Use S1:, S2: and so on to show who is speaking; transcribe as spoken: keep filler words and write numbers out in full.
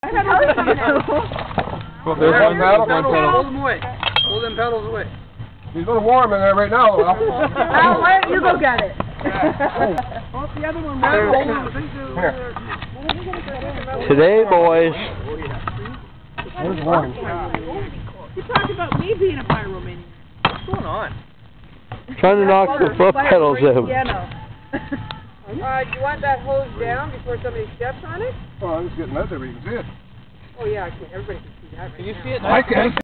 S1: Well, there's one paddle, one
S2: Hold
S1: pedal.
S2: them away. Hold them pedals away.
S1: He's a little warm in there right now, Al.
S3: Al, why don't you go get it?
S2: Oh, the other one. Hold them.
S1: Here.
S4: Today, boys.
S1: There's one.
S3: You talked about me being a pyromaniac.
S2: What's going on?
S4: Trying to knock the foot pedals out.
S3: Piano.
S5: Uh, do you want that hose down before somebody steps on it?
S1: Oh, I'm just getting out there, but you can see it.
S5: Oh yeah, I can, everybody can see that right
S2: Can you
S5: now.
S2: see it?
S1: I can.